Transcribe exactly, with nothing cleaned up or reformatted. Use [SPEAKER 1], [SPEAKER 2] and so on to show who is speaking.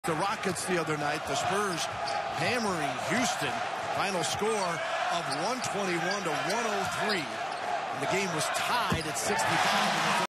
[SPEAKER 1] The Rockets the other night, the Spurs hammering Houston. Final score of one twenty-one to one oh three. And the game was tied at sixty-five in the